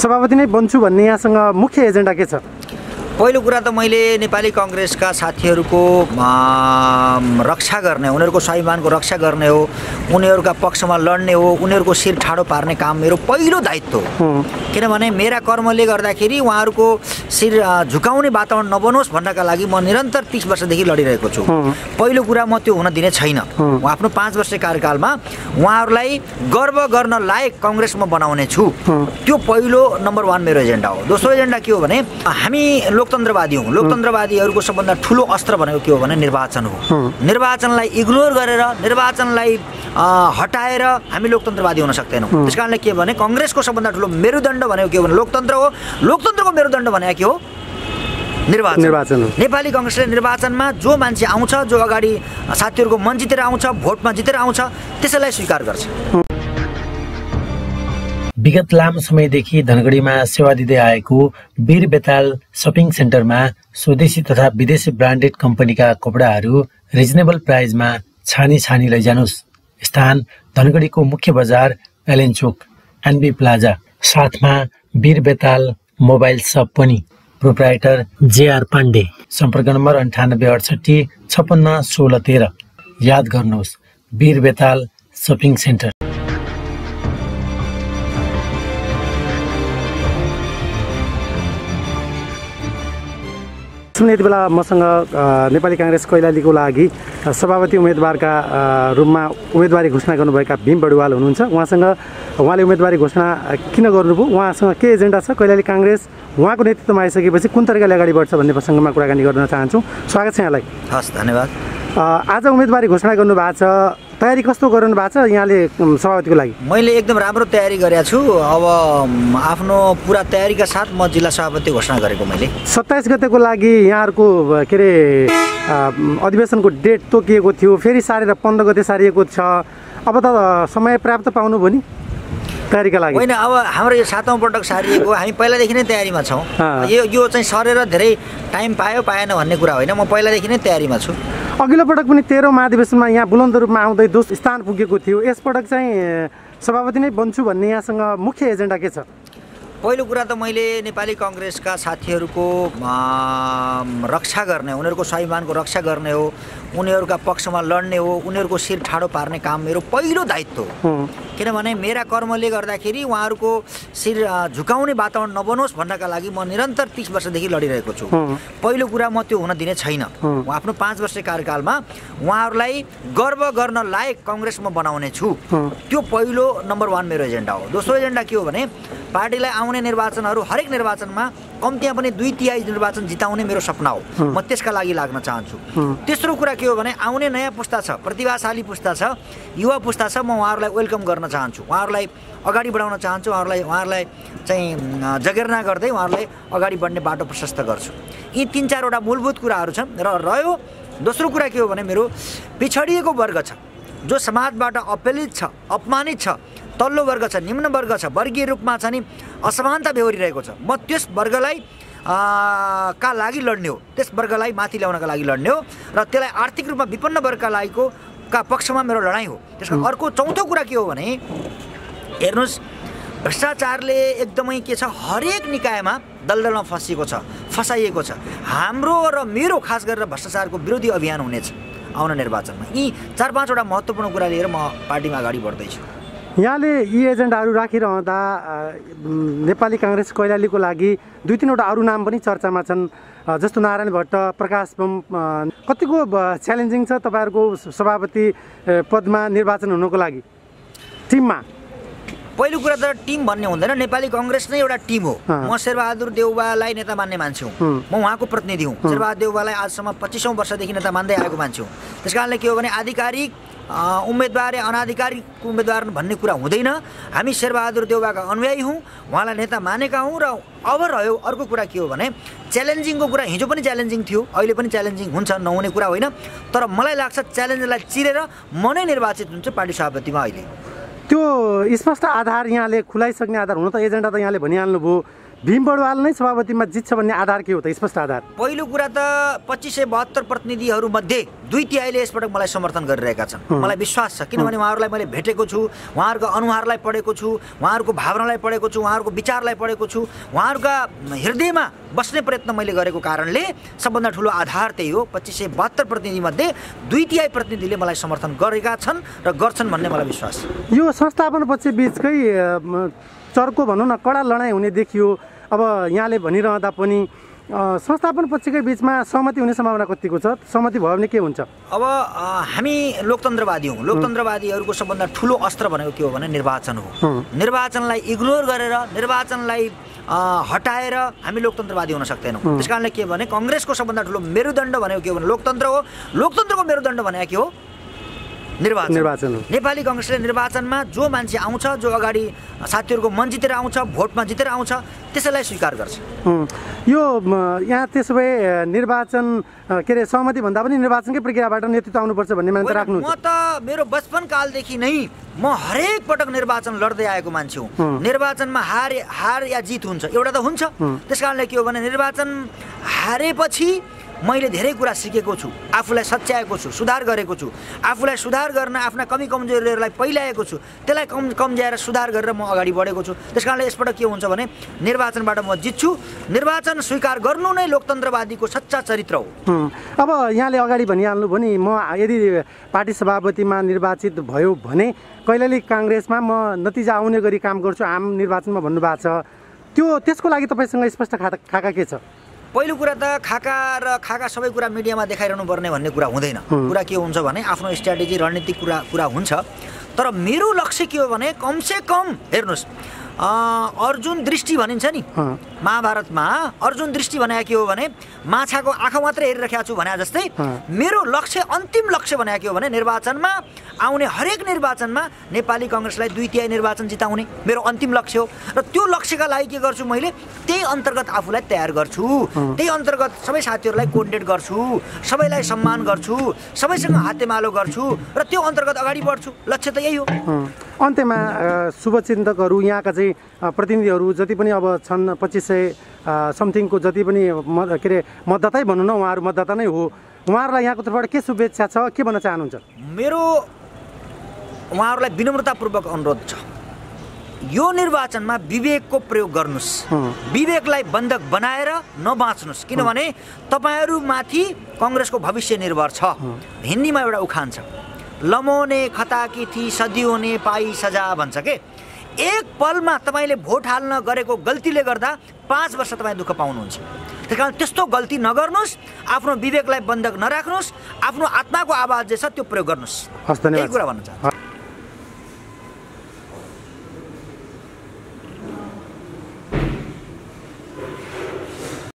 सभापति नै बन्छु भन्ने यहाँसँग मुख्य एजेन्डा के छ? पहिलो कुरा त मैले नेपाली कांग्रेसका साथीहरूको रक्षा गर्ने, उनीहरूको स्वाभिमानको रक्षा गर्ने हो, उनीहरूका पक्षमा लड्ने हो, उनीहरूको शिर ठाडो पार्ने काम मेरो पहिलो दायित्व हो। किनभने मेरा कर्मले गर्दाखेरि उहाँहरूको शिर झुकाउने वातावरण नबनोस् भन्नका लागि म निरन्तर 30 वर्षदेखि लडिरहेको छु। पहिलो कुरा म त्यो हुन दिने छैन। आफ्नो 5 वर्ष कार्यकालमा उहाँहरूलाई गर्व गर्न लायक कांग्रेस म बनाउने छु। त्यो पहिलो नम्बर 1 मेरो एजेन्डा हो। दोस्रो एजेन्डा के हो भने हामी लोकतन्त्रवादी हौं। लोकतन्त्रवादीहरूको सबभन्दा ठूलो अस्त्र भनेको के हो भने निर्वाचन हो। निर्वाचनलाई इग्नोर गरेर, निर्वाचनलाई हटाएर हामी लोकतन्त्रवादी हुन सक्दैनौँ। त्यसकारणले के भने कांग्रेसको सबभन्दा ठूलो मेरुदण्ड भनेको के हो भने लोकतन्त्र हो। लोकतन्त्रको मेरुदण्ड भनेको के हो? निर्वाचन हो। नेपाली कांग्रेसले निर्वाचनमा जो मान्छे आउँछ, जो अगाडि साथीहरूको मन जितेर आउँछ, भोटमा जितेर आउँछ, त्यसैलाई स्वीकार गर्छ। विगत लामो समयदेखि धनगढीमा सेवा दिँदै आएको वीर बेताल सपिङ सेन्टरमा स्वदेशी तथा विदेशी ब्रान्डेड कम्पनीका कपडाहरू रिजनेबल प्राइजमा छानी लैजानुस्। स्थान धनगढीको मुख्य बजार एलेन चोक, एनबी प्लाजा, साथमा वीर बेताल मोबाइल सप पनि। Proprietor JR Pandey. सम्पर्क नम्बर 9868 56 16 13। याद गर्नुहोस्, वीर बेताल सपिङ सेन्टर। यति बेला मसँग नेपाली कांग्रेस कैलालीको लागि सभापति उम्मेदवारका रूपमा उम्मेदवारी घोषणा गर्नुभएका भीम बडुवाल हुनुहुन्छ। उहाँले उम्मेदवारी घोषणा किन गर्नुभयो, उहाँसँग के एजेन्डा छ, कैलाली कांग्रेस उहाँको नेतृत्वमा आइसकेपछि कुन तरिकाले अगाडि बढ्छ भन्ने प्रसङ्गमा कुराकानी गर्न चाहन्छु। स्वागत छ यहाँलाई। हस्, धन्यवाद। आज उम्मेदवारी घोषणा गर्नुभएको छ, तयारी कस्तो गर्नु भएको छ यहाँले सभापतिको लागि? मैले एकदम राम्रो तयारी गरेको छु। अब आफ्नो पुरा तयारीका साथ म जिल्ला सभापति घोषणा गरेको। मैले 27 गतेको लागि यहाँहरूको के अरे अधिवेशनको डेट तोकिएको थियो, फेरि सारेर 15 गते सारिएको छ। अब त समय पर्याप्त पाउनु भयो नि तयारीका लागि? होइन, अब हाम्रो यो 7औं पटक सारिएको, हामी पहिलादेखि नै तयारीमा छौँ। यो चाहिँ सरेर धेरै टाइम पायो पाएन भन्ने कुरा होइन, म पहिलादेखि नै तयारीमा छु। अघिल्लो पटक पनि 13औं महाधिवेशनमा यहाँ बुलन्द रूपमा आउँदै दोस्रो स्थान पुगेको थियो। यसपटक चाहिँ सभापति नै बन्छु भन्ने यहाँसँग मुख्य एजेन्डा के छ? पहिलो कुरा त मैले नेपाली कांग्रेसका साथीहरूको रक्षा गर्ने, उनीहरूको स्वाभिमानको रक्षा गर्ने हो, उनीहरूका पक्षमा लड्ने हो, उनीहरूको शिर ठाडो पार्ने काम मेरो पहिलो दायित्व हो। किनभने मेरा कर्मले गर्दाखेरि उहाँहरूको शिर झुकाउने वातावरण नबनोस् भन्नका लागि म निरन्तर 30 वर्षदेखि लडिरहेको छु। पहिलो कुरा म त्यो हुन दिने छैन। आफ्नो 5 वर्ष कार्यकालमा उहाँहरूलाई गर्व गर्न लायक कांग्रेस म बनाउने छु। त्यो पहिलो नम्बर 1 मेरो एजेन्डा हो। दोस्रो एजेन्डा के हो भने पार्टीलाई आउने निर्वाचनहरू, हरेक निर्वाचनमा कम्तीमा पनि 2/3 निर्वाचन जिताउने मेरो सपना हो। म त्यसका लागि लाग्न चाहन्छु। तेस्रो कुरा के हो भने आउने नयाँ पुस्ता छ, प्रतिभाशाली पुस्ता छ, युवा पुस्ता छ, म उहाँहरूलाई वेलकम गर्न चाहन्छु, उहाँहरूलाई अगाडि बढाउन चाहन्छु, उहाँहरूलाई चाहिँ जगेर्ना गर्दै उहाँहरूलाई अगाडि बढ्ने बाटो प्रशस्त गर्छु। यी 3-4 वटा मूलभूत कुराहरू छन्। र रह्यो दोस्रो कुरा के हो भने मेरो पिछडिएको वर्ग छ, जो समाजबाट अपहेलित छ, अपमानित छ, तल्लो वर्ग छ, निम्न वर्ग छ, वर्गीय रूपमा छ नि असमानता बेहोरिरहेको छ। म त्यस वर्गलाई का लागि लड्ने हो, त्यस वर्गलाई माथि ल्याउनका लागि लड्ने हो र त्यसलाई आर्थिक रूपमा विपन्न वर्गका लागिको का पक्षमा मेरो लडाइँ हो। त्यसको अर्को चौथो कुरा के हो भने हेर्नुहोस्, भ्रष्टाचारले एकदमै के छ, हरेक निकायमा दलदलमा फसाइएको छ। हाम्रो र मेरो खास गरेर भ्रष्टाचारको विरोधी अभियान हुनेछ आउने निर्वाचनमा। यी 4-5 वटा महत्त्वपूर्ण कुरा लिएर म पार्टीमा अगाडि बढ्दैछु। यहाँले यी एजेन्डाहरू राखिरहँदा नेपाली कांग्रेस कैलालीको लागि 2-3 वटा अरू नाम पनि चर्चामा छन्, जस्तो नारायण भट्ट, प्रकाश बम। कतिको च्यालेन्जिङ छ तपाईँहरूको सभापति पदमा निर्वाचन हुनको लागि टिममा? पहिलो कुरा त टिम भन्ने हुँदैन, नेपाली कांग्रेस नै एउटा टिम हो। म शेरबहादुर देउवालाई नेता मान्ने मान्छे हुँ, म उहाँको प्रतिनिधि हुँ। शेरबहादुर देउवालाई आजसम्म 25औं वर्षदेखि नेता मान्दै आएको मान्छे हुँ। त्यसकारणले के हो भने आधिकारिक उम्मेदवार या अनाधिकारिक उम्मेदवार भन्ने कुरा हुँदैन। हामी शेरबहादुर देउवाका अनुयायी हौँ, उहाँलाई नेता मानेका हौँ। र अब रह्यो अर्को कुरा के हो भने च्यालेन्जिङको कुरा, हिजो पनि च्यालेन्जिङ थियो, अहिले पनि च्यालेन्जिङ हुन्छ, नहुने कुरा होइन। तर मलाई लाग्छ च्यालेन्जलाई चिरेर म नै निर्वाचित हुन्छु पार्टी सभापतिमा। अहिले त्यो स्पष्ट आधार यहाँले खुलाइसक्ने आधार हुन त एजेन्डा त यहाँले भनिहाल्नुभयो, भीम बडुवाल नै सभापतिमा जित्छ भन्ने आधार के हो त? स्पष्ट आधार। पहिलो कुरा त 2572 प्रतिनिधिहरूमध्ये 2/3 यसपटक मलाई समर्थन गरिरहेका छन्। मलाई विश्वास छ, किनभने उहाँहरूलाई मैले भेटेको छु, उहाँहरूको अनुहारलाई पढेको छु, उहाँहरूको भावनालाई पढेको छु, उहाँहरूको विचारलाई पढेको छु, उहाँहरूका हृदयमा बस्ने प्रयत्न मैले गरेको कारणले सबभन्दा ठुलो आधार त्यही हो। 2572 प्रतिनिधिमध्ये 2/3 प्रतिनिधिले मलाई समर्थन गरेका छन् र गर्छन् भन्ने मलाई विश्वास छ। यो संस्थापन पक्ष बिचकै चर्को भनौँ न कडा लडाइँ हुने देखियो। अब यहाँले भनिरहँदा पनि संस्थापन पक्षकै बिचमा सहमति हुने सम्भावना कतिको छ? सहमति भयो भने के हुन्छ? अब हामी लोकतन्त्रवादी हौँ। लोकतन्त्रवादीहरूको सबभन्दा ठुलो अस्त्र भनेको के हो भने निर्वाचन हो। निर्वाचनलाई इग्नोर गरेर, निर्वाचनलाई हटाएर हामी लोकतन्त्रवादी हुन सक्दैनौँ। त्यस कारणले के भने कङ्ग्रेसको सबभन्दा ठुलो मेरुदण्ड भनेको के हो भने लोकतन्त्र हो। लोकतन्त्रको मेरुदण्ड भनेको के हो? निर्वाचन हो। नेपाली कङ्ग्रेसले निर्वाचनमा जो मान्छे आउँछ, जो अगाडि साथीहरूको मन जितेर आउँछ, भोटमा जितेर आउँछ, त्यसैलाई स्वीकार गर्छ। यो यहाँ त्यसो भए निर्वाचन के अरे सहमति भन्दा पनि निर्वाचनकै प्रक्रियाबाट नेतृत्व आउनुपर्छ भन्ने मान्यता राख्नुहुन्छ? म त मेरो बचपन कालदेखि नै म हरेक पटक निर्वाचन लड्दै आएको मान्छे हुँ। निर्वाचनमा हार या जित हुन्छ, एउटा त हुन्छ। त्यस कारणले के हो भने निर्वाचन हारेपछि मैले धेरै कुरा सिकेको छु, आफूलाई सच्याएको छु, सुधार गरेको छु। आफूलाई सुधार गर्न आफ्ना कमी कमजोरीहरूलाई पहिल्याएको छु, त्यसलाई कम्झ्याएर सुधार गरेर म अगाडि बढेको छु। त्यस कारणले यसबाट के हुन्छ भने निर्वाचनबाट म जित्छु। निर्वाचन स्वीकार गर्नु नै लोकतन्त्रवादीको सच्चा चरित्र हो। अब यहाँले अगाडि भनिहाल्नु भयो नि, म यदि पार्टी सभापतिमा निर्वाचित भयो भने कैलाली काङ्ग्रेसमा म नतिजा आउने गरी काम गर्छु आम निर्वाचनमा भन्नुभएको छ। त्यसको लागि तपाईँसँग स्पष्ट खाका के छ? पहिलो कुरा त खाका सबै कुरा मिडियामा देखाइरहनु पर्ने भन्ने कुरा हुँदैन। कुरा के हुन्छ भने आफ्नो स्ट्राटेजी रणनीतिक कुरा हुन्छ। तर मेरो लक्ष्य के हो भने कमसे कम हेर्नुहोस्, अर्जुन दृष्टि भनिन्छ नि महाभारतमा, अर्जुन दृष्टि भनेको के हो भने माछाको आँखा मात्रै हेरिरहेको छु भने जस्तै मेरो लक्ष्य, अन्तिम लक्ष्य भनेको के हो भने निर्वाचनमा आउने हरेक निर्वाचनमा नेपाली कङ्ग्रेसलाई 2/3 निर्वाचन जिताउने मेरो अन्तिम लक्ष्य हो। र त्यो लक्ष्यका लागि के गर्छु मैले? त्यही अन्तर्गत आफूलाई तयार गर्छु, त्यही अन्तर्गत सबै साथीहरूलाई कोर्डिनेट गर्छु, सबैलाई सम्मान गर्छु, सबैसँग हातेमालो गर्छु र त्यो अन्तर्गत अगाडि बढ्छु। लक्ष्य त यही हो। अन्त्यमा शुभचिन्तकहरू, यहाँका चाहिँ प्रतिनिधिहरू जति पनि अब छन् 2500 समथिङको जति पनि के अरे मतदातै भनौँ न, उहाँहरू मतदाता नै हो, उहाँहरूलाई यहाँको तर्फबाट के शुभेच्छा छ, के भन्न चाहनुहुन्छ? मेरो उहाँहरूलाई विनम्रतापूर्वक अनुरोध छ, यो निर्वाचनमा विवेकको प्रयोग गर्नुहोस्, विवेकलाई बन्धक बनाएर नबाँच्नुहोस्। किनभने तपाईँहरूमाथि कङ्ग्रेसको भविष्य निर्भर छ। हिन्दीमा एउटा उखान छ, लमोने खताकी थी सदियों ने पाई सजा भन्छ के। एक पलमा तपाईँले भोट हाल्न गरेको गल्तीले गर्दा 5 वर्ष तपाईँ दुःख पाउनुहुन्छ। त्यस कारण त्यस्तो गल्ती नगर्नुहोस्, आफ्नो विवेकलाई बन्धक नराख्नुहोस्, आफ्नो आत्माको आवाज जे छ त्यो प्रयोग गर्नुहोस्। यही कुरा भन्न चाहन्छु।